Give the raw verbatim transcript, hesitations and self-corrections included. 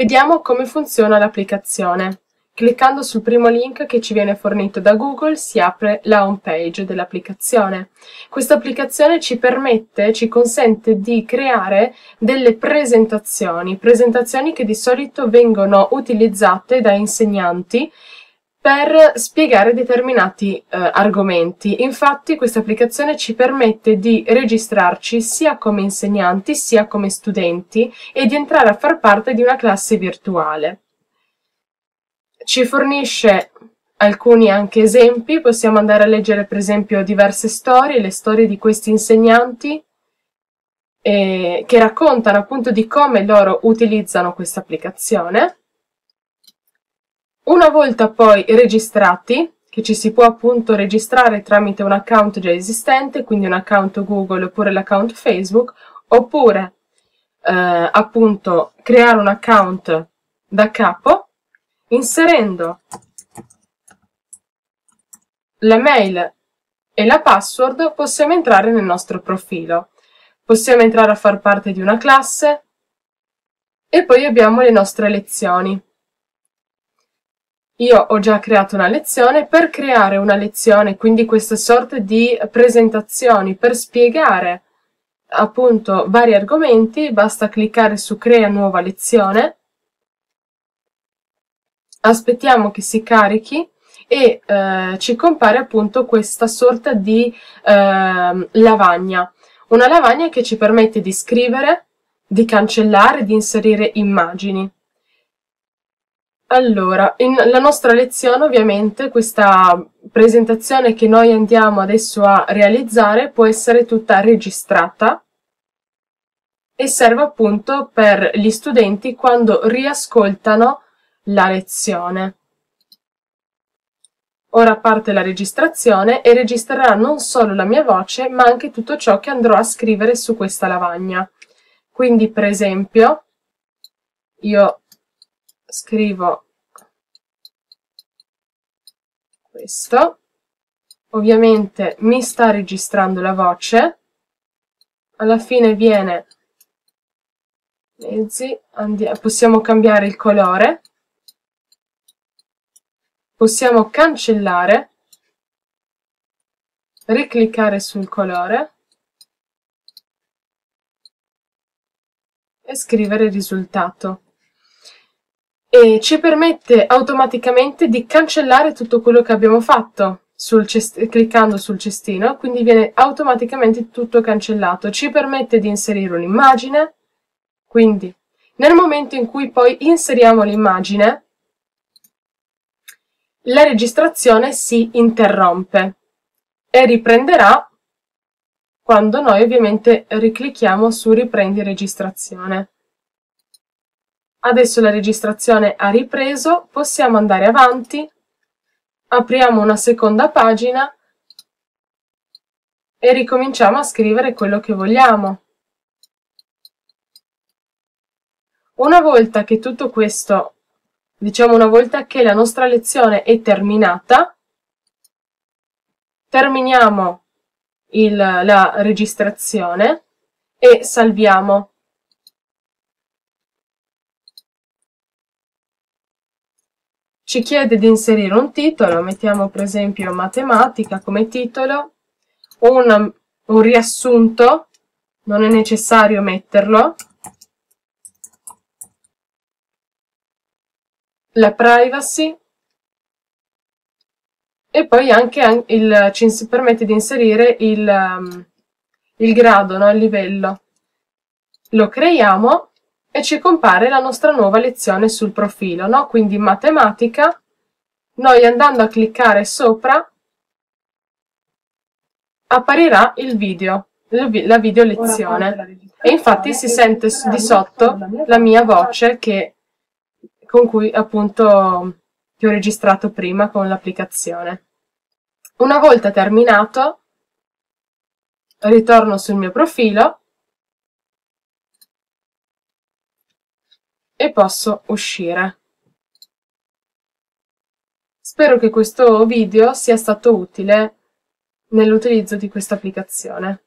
Vediamo come funziona l'applicazione. Cliccando sul primo link che ci viene fornito da Google si apre la home page dell'applicazione. Questa applicazione ci permette, ci consente di creare delle presentazioni, presentazioni che di solito vengono utilizzate da insegnanti per spiegare determinati eh, argomenti. Infatti questa applicazione ci permette di registrarci sia come insegnanti sia come studenti e di entrare a far parte di una classe virtuale. Ci fornisce alcuni anche esempi, possiamo andare a leggere per esempio diverse storie, le storie di questi insegnanti eh, che raccontano appunto di come loro utilizzano questa applicazione. Una volta poi registrati, che ci si può appunto registrare tramite un account già esistente, quindi un account Google oppure l'account Facebook, oppure eh, appunto creare un account da capo, inserendo la mail e la password possiamo entrare nel nostro profilo. Possiamo entrare a far parte di una classe e poi abbiamo le nostre lezioni. Io ho già creato una lezione. Per creare una lezione, quindi questa sorta di presentazioni per spiegare appunto vari argomenti, basta cliccare su Crea nuova lezione. Aspettiamo che si carichi e eh, ci compare appunto questa sorta di eh, lavagna. Una lavagna che ci permette di scrivere, di cancellare, di inserire immagini. Allora, in la nostra lezione ovviamente questa presentazione che noi andiamo adesso a realizzare può essere tutta registrata e serve appunto per gli studenti quando riascoltano la lezione. Ora parte la registrazione e registrerà non solo la mia voce, ma anche tutto ciò che andrò a scrivere su questa lavagna. Quindi, per esempio, io scrivo questo, ovviamente mi sta registrando la voce, alla fine viene mezzi, andiamo, possiamo cambiare il colore. Possiamo cancellare, ricliccare sul colore e scrivere il risultato. E ci permette automaticamente di cancellare tutto quello che abbiamo fatto sul cliccando sul cestino, quindi viene automaticamente tutto cancellato. Ci permette di inserire un'immagine, quindi nel momento in cui poi inseriamo l'immagine, la registrazione si interrompe e riprenderà quando noi ovviamente riclicchiamo su riprendi registrazione. Adesso la registrazione ha ripreso, possiamo andare avanti, apriamo una seconda pagina e ricominciamo a scrivere quello che vogliamo. Una volta che tutto questo Diciamo una volta che la nostra lezione è terminata, terminiamo il, la registrazione e salviamo. Ci chiede di inserire un titolo, mettiamo per esempio matematica come titolo, un, un riassunto, non è necessario metterlo, la privacy e poi anche il, ci permette di inserire il, um, il grado, no? Il livello. Lo creiamo e ci compare la nostra nuova lezione sul profilo, no? Quindi matematica, noi andando a cliccare sopra apparirà il video, la video lezione e infatti si sente di sotto la mia voce che con cui appunto che ho registrato prima con l'applicazione. Una volta terminato, ritorno sul mio profilo e posso uscire. Spero che questo video sia stato utile nell'utilizzo di questa applicazione.